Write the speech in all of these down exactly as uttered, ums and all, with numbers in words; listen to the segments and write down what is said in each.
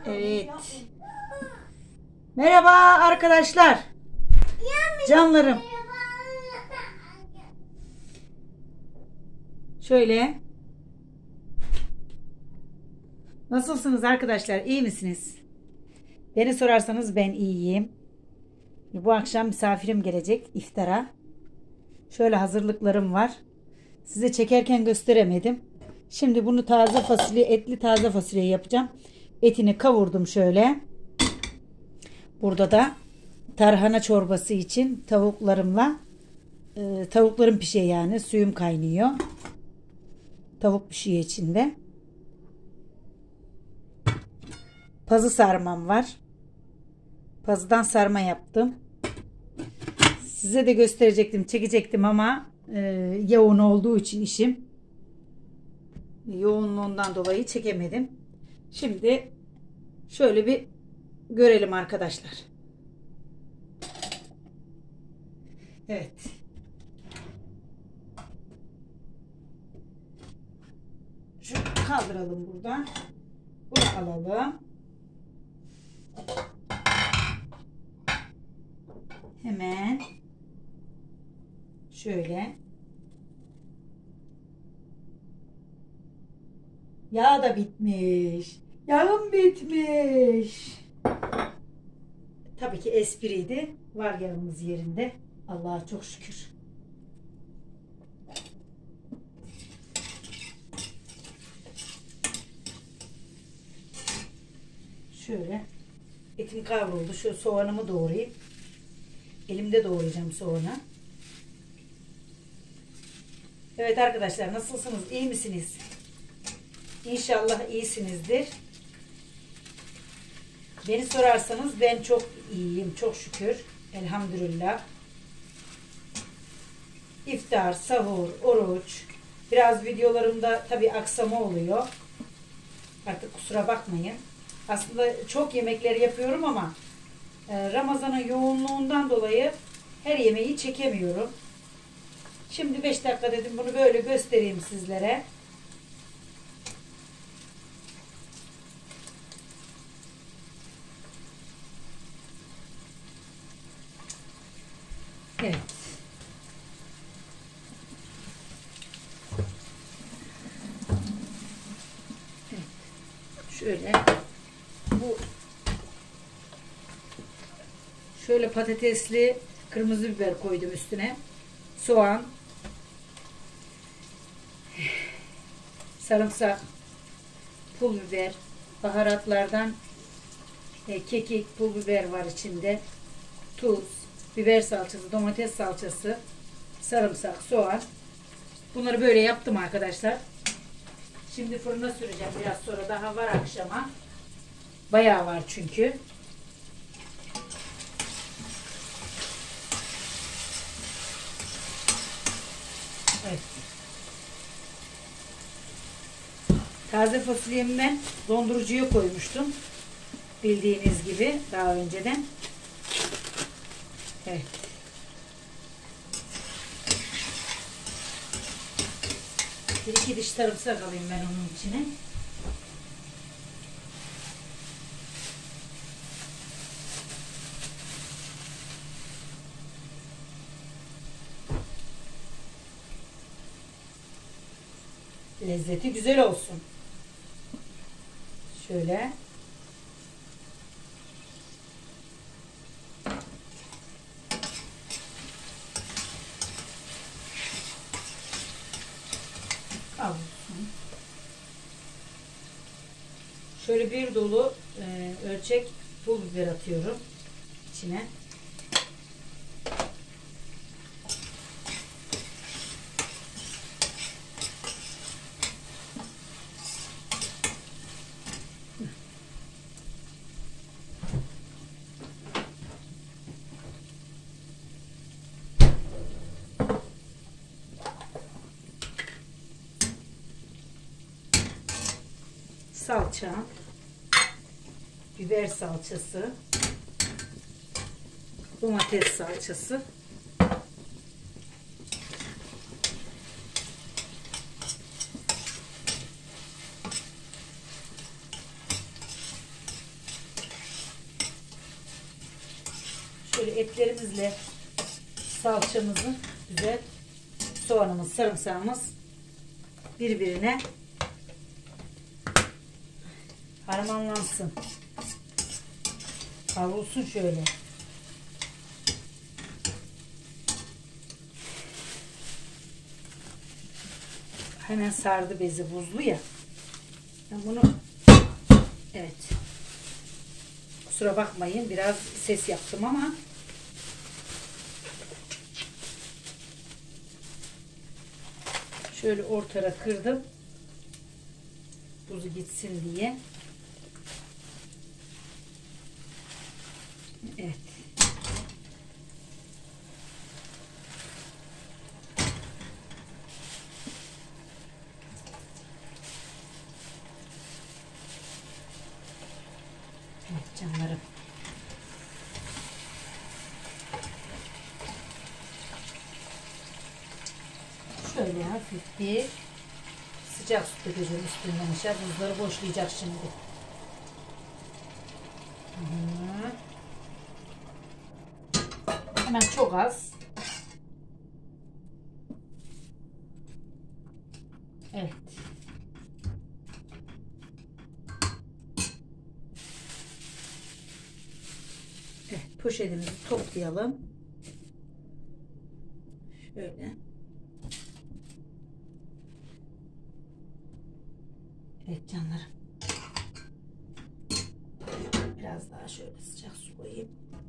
Evet. Merhaba arkadaşlar. Canlarım. Şöyle. Nasılsınız arkadaşlar? İyi misiniz? Beni sorarsanız ben iyiyim. Bu akşam misafirim gelecek iftara. Şöyle hazırlıklarım var. Size çekerken gösteremedim. Şimdi bunu taze fasulye, etli taze fasulye yapacağım. Etini kavurdum şöyle. Burada da tarhana çorbası için tavuklarımla e, tavuklarım pişiyor yani. Suyum kaynıyor. Tavuk pişiyor içinde. Pazı sarmam var. Pazıdan sarma yaptım. Size de gösterecektim, çekecektim ama e, yoğun olduğu için işim. Yoğunluğundan dolayı çekemedim. Şimdi şöyle bir görelim arkadaşlar. Evet. Şu kaldıralım buradan. Bunu alalım. Hemen şöyle. Yağ da bitmiş. Yağım bitmiş. Tabii ki espriydi. Var yağımız yerinde. Allah'a çok şükür. Şöyle etim kavruldu. Şu soğanımı doğrayayım. Elimde doğrayacağım soğanı. Evet arkadaşlar, nasılsınız? İyi misiniz? İnşallah iyisinizdir. Beni sorarsanız ben çok iyiyim. Çok şükür. Elhamdülillah. İftar, sahur, oruç. Biraz videolarımda tabii aksama oluyor. Artık kusura bakmayın. Aslında çok yemekler yapıyorum ama Ramazan'ın yoğunluğundan dolayı her yemeği çekemiyorum. Şimdi beş dakika dedim bunu böyle göstereyim sizlere. Evet. Evet. Şöyle bu şöyle patatesli kırmızı biber koydum üstüne. Soğan, sarımsak, pul biber, baharatlardan e, kekik, pul biber var içinde. Tuz, biber salçası, domates salçası, sarımsak, soğan. Bunları böyle yaptım arkadaşlar. Şimdi fırına süreceğim biraz sonra. Daha var akşama. Bayağı var çünkü. Evet. Taze fasulyemi ben dondurucuya koymuştum. Bildiğiniz gibi daha önceden. Evet. Bir iki diş sarımsak alayım ben onun içine. Lezzeti güzel olsun. Şöyle. Kavrulsun. Şöyle bir dolu e, ölçek pul biber atıyorum içine. Salça, biber salçası, domates salçası, Şöyle etlerimizle salçamızı güzel, soğanımız, sarımsağımız birbirine harmanlansın. Kavrulsun şöyle. Hemen sardı bezi, buzlu ya. Ben bunu, evet. Kusura bakmayın, biraz ses yaptım ama şöyle ortaya kırdım. Buzu gitsin diye. Evet. Evet canlarım. Şöyle hafif bir sıcak su dökeceğim üstünden aşağı. Buzları boşlayacak şimdi. Hı. Hemen çok az. Evet. Evet, poşetimizi toplayalım. Şöyle. Evet canlarım. Biraz daha şöyle sıcak su koyayım.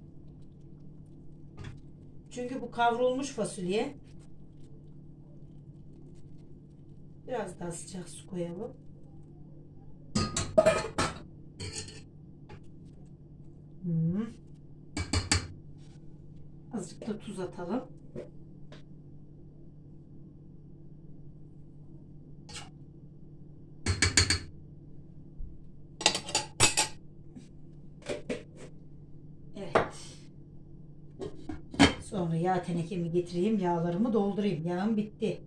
Çünkü bu kavrulmuş fasulye. Biraz daha sıcak su koyalım. Hmm. Azıcık da tuz atalım. Evet. Sonra yağ tenekemi getireyim. Yağlarımı doldurayım. Yağım bitti.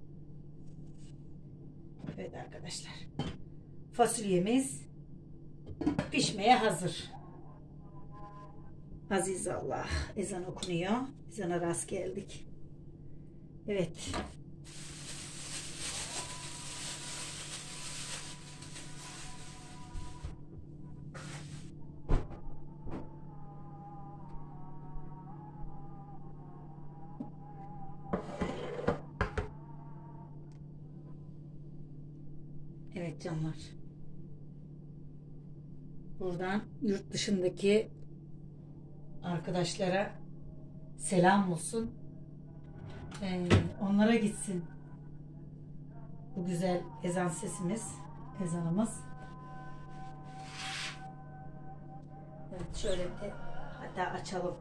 Evet arkadaşlar. Fasulyemiz pişmeye hazır. Aziz Allah. Ezan okunuyor. Ezana rast geldik. Evet. Evet canlar. Buradan yurt dışındaki arkadaşlara selam olsun. Ee, onlara gitsin bu güzel ezan sesimiz, ezanımız. Evet, şöyle de hatta açalım.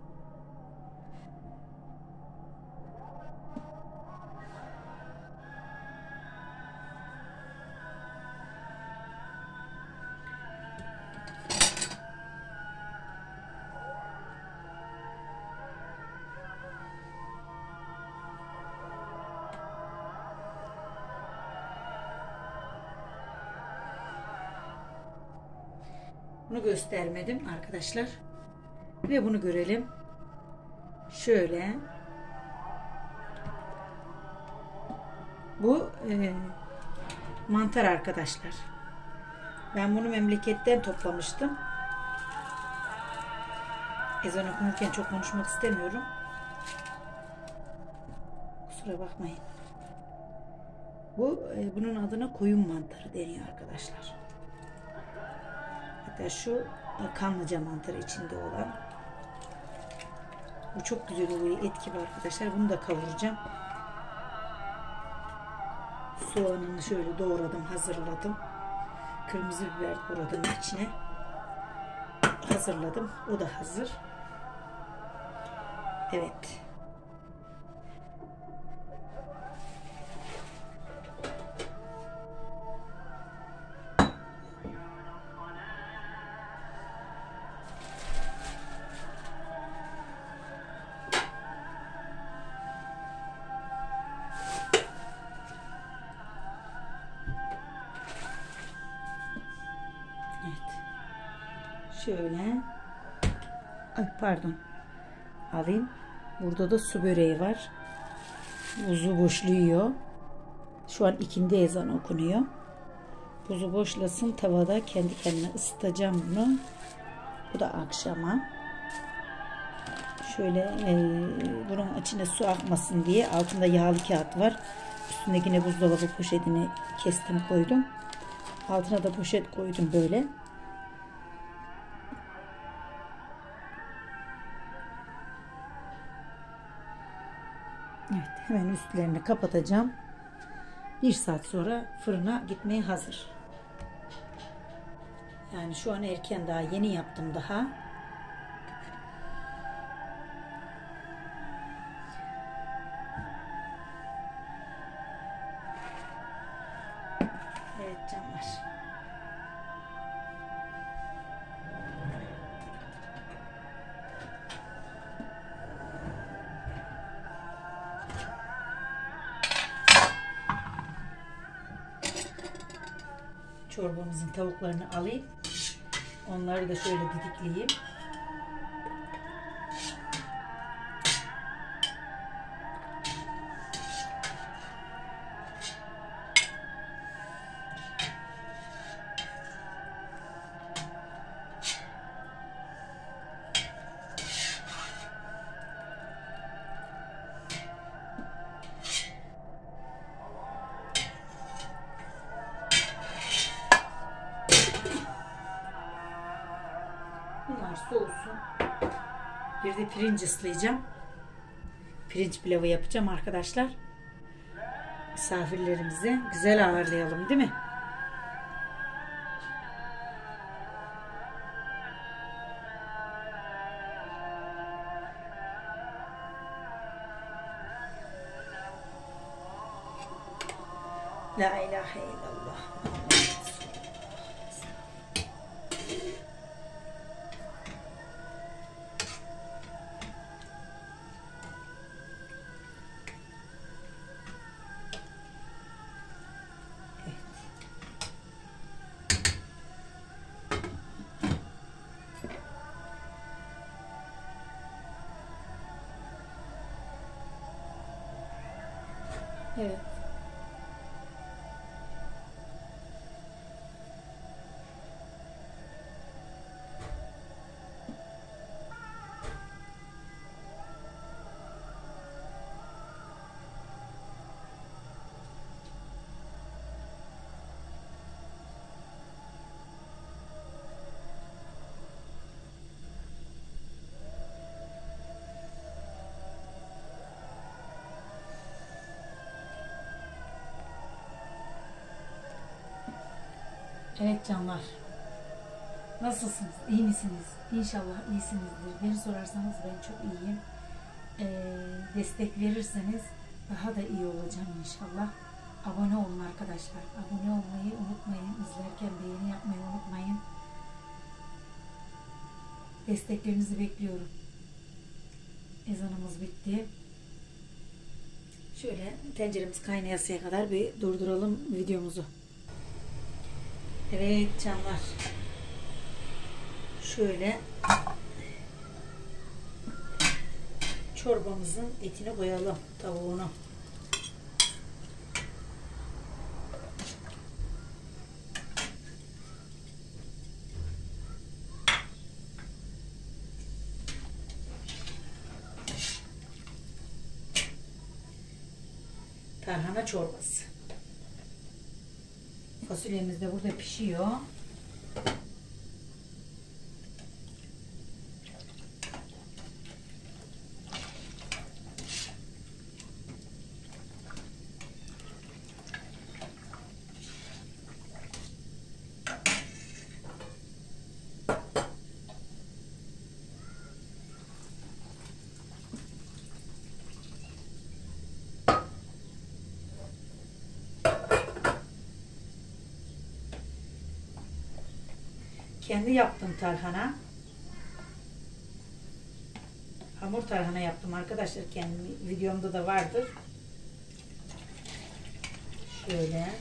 Bunu göstermedim arkadaşlar. Ve bunu görelim. Şöyle. Bu e, mantar arkadaşlar. Ben bunu memleketten toplamıştım. Ezan okunurken çok konuşmak istemiyorum. Kusura bakmayın. Bu e, bunun adına koyun mantarı deniyor arkadaşlar. Hatta şu e, kanlıca mantarı içinde olan. Bu çok güzel oluyor, et gibi arkadaşlar. Bunu da kavuracağım. Soğanını şöyle doğradım, hazırladım. Kırmızı biber doğradım içine. Hazırladım. O da hazır. Evet. Evet. Şöyle. Ay pardon. alayım. Burada da su böreği var. Buzu boşluyor. Şu an ikindi ezan okunuyor. Buzu boşlasın tavada, kendi kendine ısıtacağım bunu. Bu da akşama. Şöyle e, bunun içine su akmasın diye altında yağlı kağıt var. Üstündekine buzdolabı poşetini kestim koydum. Altına da poşet koydum böyle. Evet, hemen üstlerini kapatacağım. Bir saat sonra fırına gitmeye hazır. Yani şu an erken, daha yeni yaptım daha. Evet canlar. Çorbamızın tavuklarını alayım. Onları da şöyle didikleyeyim. Bunlar soğusun. Bir de pirinç ıslayacağım. Pirinç pilavı yapacağım arkadaşlar. Misafirlerimizi güzel ağırlayalım, değil mi? La ilahe illallah. Evet. Evet canlar. Nasılsınız? İyi misiniz? İnşallah iyisinizdir. Beni sorarsanız ben çok iyiyim. Ee, destek verirseniz daha da iyi olacağım inşallah. Abone olun arkadaşlar. Abone olmayı unutmayın. İzlerken beğeni yapmayı unutmayın. Desteklerinizi bekliyorum. Ezanımız bitti. Şöyle tenceremiz kaynayasıya kadar bir durduralım videomuzu. Evet canlar. Şöyle çorbamızın etini koyalım, tavuğunu. Tarhana çorbası. Fasulyemiz de burada pişiyor. Kendi yaptım tarhana. Hamur tarhana yaptım arkadaşlar. Kendim videomda da vardır. Şöyle.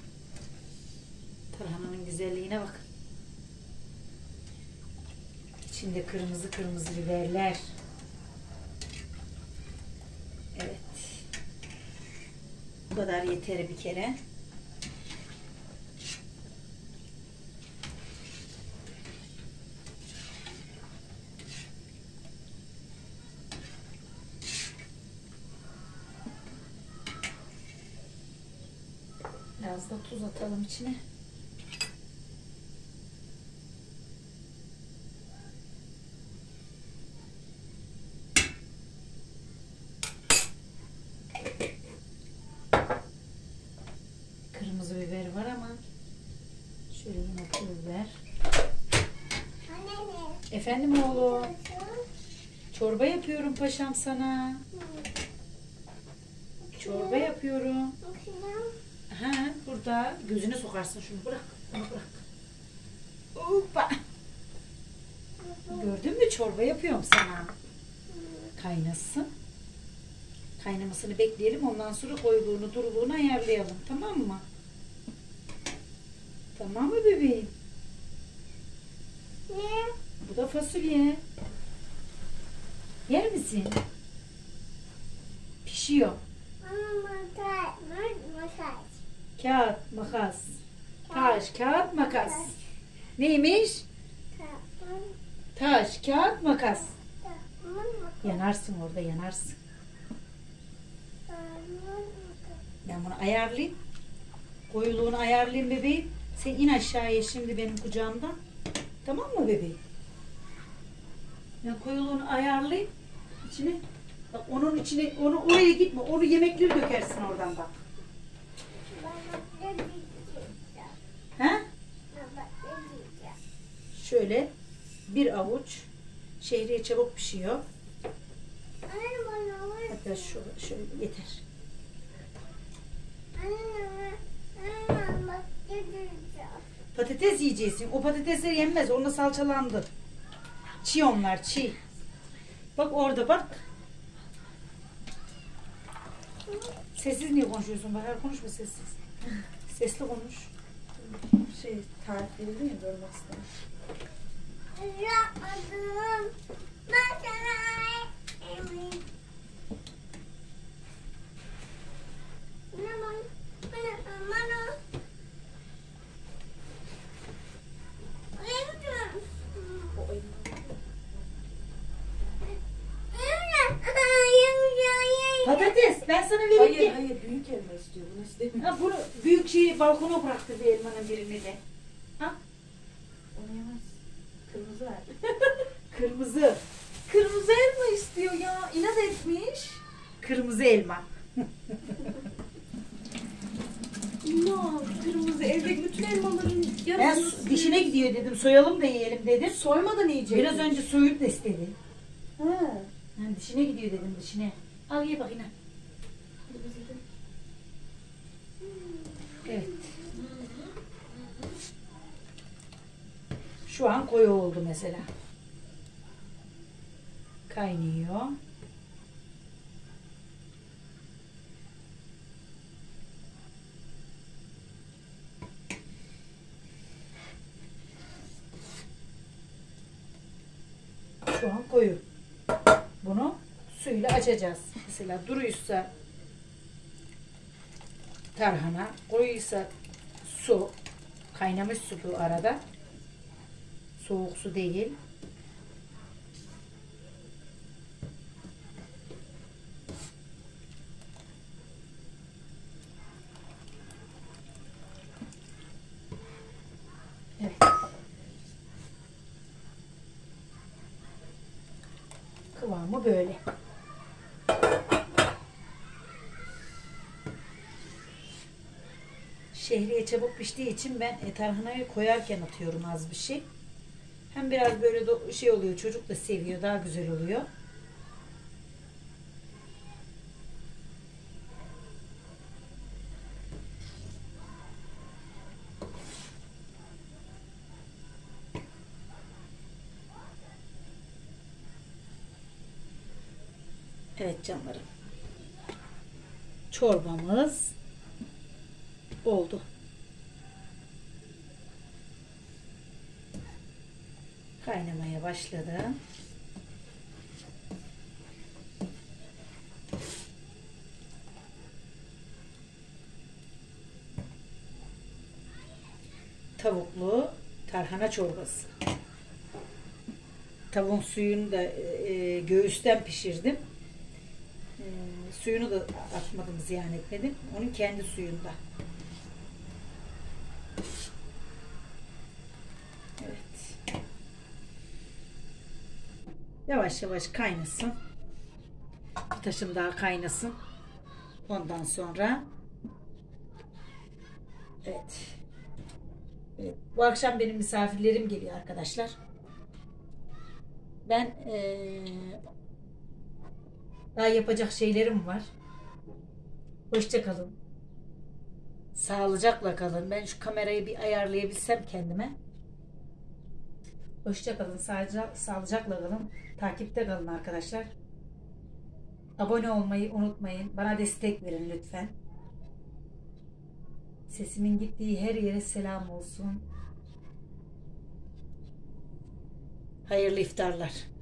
Tarhananın güzelliğine bakın. İçinde kırmızı kırmızı biberler. Evet. Bu kadar yeter bir kere. Biraz da tuz atalım içine. Kırmızı biber var ama şöyle yine pul biber. Anne. Efendim oğlum. Çorba yapıyorum paşam sana. Çorba yapıyorum. Ha, burada gözüne sokarsın şunu, bırak, bunu bırak. Hoppa. Gördün mü, çorba yapıyorum sana. Kaynasın. Kaynamasını bekleyelim, ondan sonra koyuluğunu duruluğunu ayarlayalım, tamam mı? Tamam mı bebeğim? Ne? Bu da fasulye. Yer misin? Pişiyor. Makas. Makas. Kağıt, makas. Taş, kağıt, makas. Neymiş? Taş, kağıt, makas. Yanarsın orada, yanarsın. Ben bunu ayarlayayım. Koyuluğunu ayarlayayım bebeğim. Sen in aşağıya şimdi benim kucağımdan. Tamam mı bebeğim? Ben koyuluğunu ayarlayayım. İçine. Bak onun içine, onu oraya gitme. Onu yemekleri dökersin oradan bak. Ha? Şöyle bir avuç şehriye çabuk pişiyor. Hatta şu şöyle yeter. Patates yiyeceksin. O patatesler yenmez. Onunla salçalandı. Çiğ onlar, çiğ. Bak orada bak. Sessiz niye konuşuyorsun? Bahar, konuşma sessiz. Sesli konuş. Şey, tarif verildi ya, görmek istedim. Yapmadım. Ben sana eminim. Bana bak. Bana bana. O elini- Patates ben sana vereyim Hayır ki. hayır, büyük elma istiyor, bunu istemiyor. Ha, bunu büyük şeyi balkona bıraktı bir elmanın birini de. Ha? Onu yemez. Kırmızı ver. Kırmızı. Kırmızı elma istiyor ya, inat etmiş. Kırmızı elma. No, kırmızı, evdeki bütün elmaların Ben yarısını su- dişine gidiyor dedim. Soyalım da yiyelim dedim. soymadan yiyecek. Biraz önce soyup da istedi. He. Yani dişine gidiyor dedim, dişine. Al ye bakayım. Evet. Şu an koyu oldu mesela. Kaynıyor. Şu an koyu. Bunu suyla açacağız. Mesela duruysa tarhana, koyuysa su, kaynamış su bu arada. Soğuk su değil. Evet. Kıvamı böyle. Şehriye çabuk piştiği için ben e, tarhanayı koyarken atıyorum az bir şey. Hem biraz böyle do- şey oluyor, çocuk da seviyor, daha güzel oluyor. Evet canlarım. Çorbamız oldu. Kaynamaya başladı. Tavuklu tarhana çorbası. Tavuğun suyunu da e, göğüsten pişirdim. E, suyunu da atmadım, ziyan etmedim. Onun kendi suyunda. Evet. Yavaş yavaş kaynasın. Bir taşım daha kaynasın. Ondan sonra evet. Evet, bu akşam benim misafirlerim geliyor arkadaşlar. Ben ee, daha yapacak şeylerim var. Hoşça kalın. Sağlıcakla kalın. Ben şu kamerayı bir ayarlayabilsem kendime. Hoşça kalın. Sağlıcakla, sağlıcakla kalın. Takipte kalın arkadaşlar. Abone olmayı unutmayın. Bana destek verin lütfen. Sesimin gittiği her yere selam olsun. Hayırlı iftarlar.